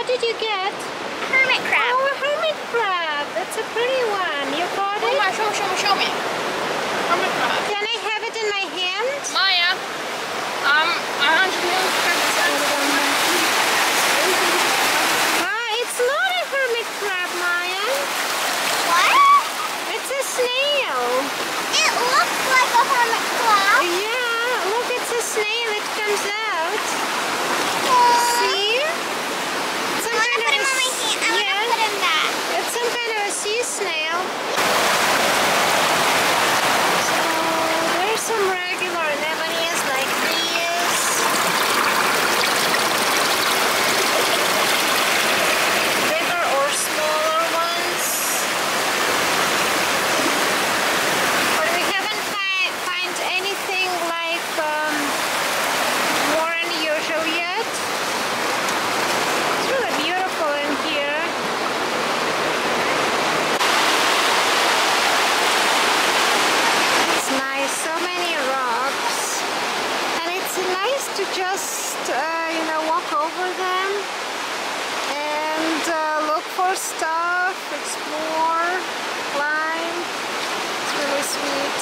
did you get? Hermit crab. Oh, a hermit crab. That's a pretty one. You caught it? Show me. Hermit crab. Can I have it in my hand? Maya, It's not a hermit crab, Maya. What? It's a snail. It looks like a hermit crab. Yeah, look, it's a snail. It comes out. See? Some I want kind to put of him on my hand. I want to put him back. It's some kind of a sea snail. So there's some regular anemones like these. Bigger or smaller ones. But we haven't find anything like more unusual yet. It's really beautiful in here. It's nice, so many rocks. And it's nice to just, you know, walk over them and look for stuff, explore, climb. It's really sweet.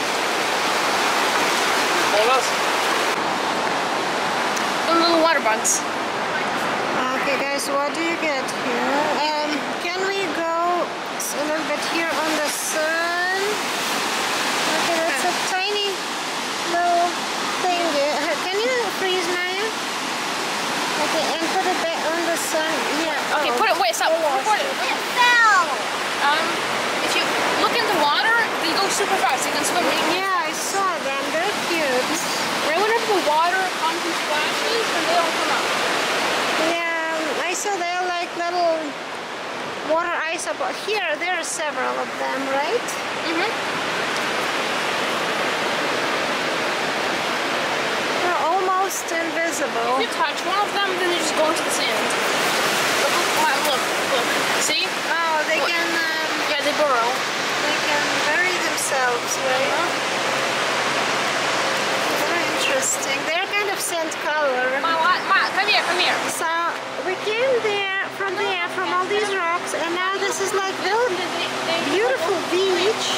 The little water bugs. Okay guys, what do you get here? Can we go a little bit here on the sun? Okay, that's a tiny little thing. Can you freeze, Maya? Okay, and put it back on the sun. Yeah. Okay, oh. put it. Wait, stop. Record it. It fell. If you look in the water, they go super fast. You can swim. Yeah, I saw them. They're cute. Right whenever the water comes and splashes, and they don't come up. Yeah, I saw they're like little water ice up here. There are several of them, right? Mm-hmm. They're almost invisible. If you touch one of them, then they just go into the sand. Look. See? Oh, they can. Yeah, they burrow. They can bury themselves, right? Very interesting. They're kind of sand color. Ma, come here. So we came from all these rocks, and now this is like really beautiful beach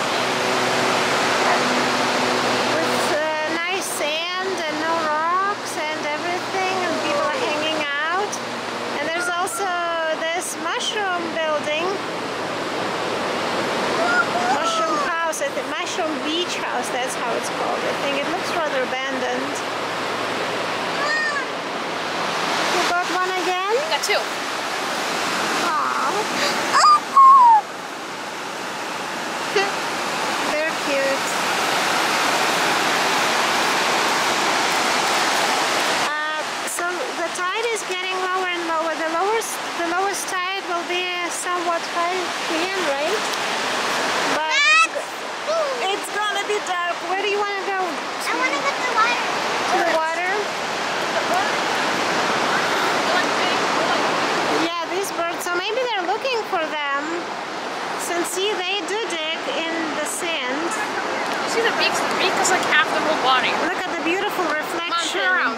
with nice sand and no rocks and everything, and people are hanging out. And there's also this mushroom building, mushroom house, I think, mushroom beach house. That's how it's called. I think it looks rather abandoned. You got one again? I got two. They're cute. So the tide is getting lower and lower. The lowest tide will be somewhat high again, right? But it's gonna be dark. Where do you want to go? I want to go to the water. To the water? Yeah, these birds. So maybe they're looking for them. Since see, they do dig in the sand. You see the beak? The beak is like half the whole body. Look at the beautiful reflection. Come on, turn around.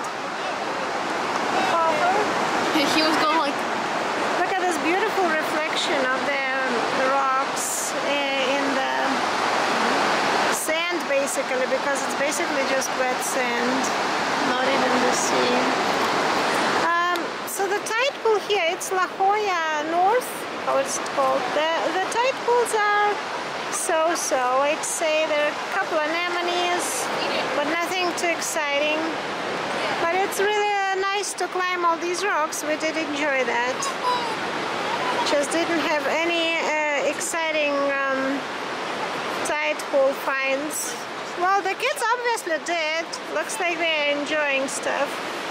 He was going like. Look at this beautiful reflection of the rocks in the sand, basically, because it's basically just wet sand, not even the sea. So the tide pool here, it's Jolla North, how it's called. The tide pools are so-so. I'd say there are a couple of anemones, but nothing too exciting. But it's really nice to climb all these rocks. We did enjoy that. Just didn't have any exciting tide pool finds. Well, the kids obviously did. Looks like they're enjoying stuff.